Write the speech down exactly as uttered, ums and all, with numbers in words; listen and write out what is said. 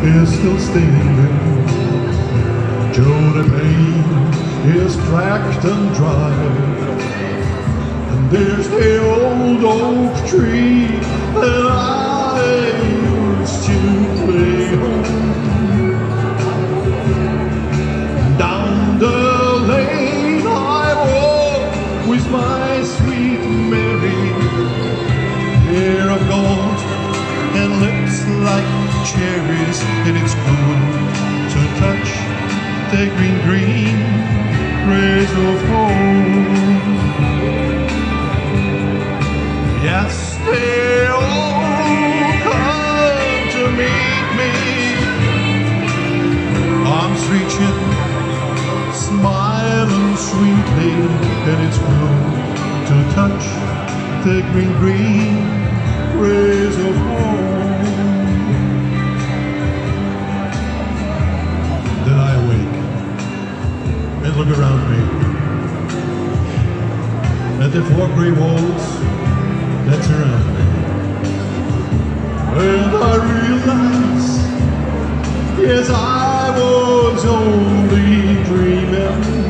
is still standing. Joe the pane is cracked and dry, and there's the old oak tree that I used to play on. Down the lane I walk with my sweet Mary, hair of gold and lips like cherries, and it's good to touch the green, green grass of home. Yes, they all come to meet me, arms reaching, smiling sweetly, and it's good to touch the green, green grass of home. Then I awake and look around me at the four gray walls that surround me, and I realize, yes, I was only dreaming.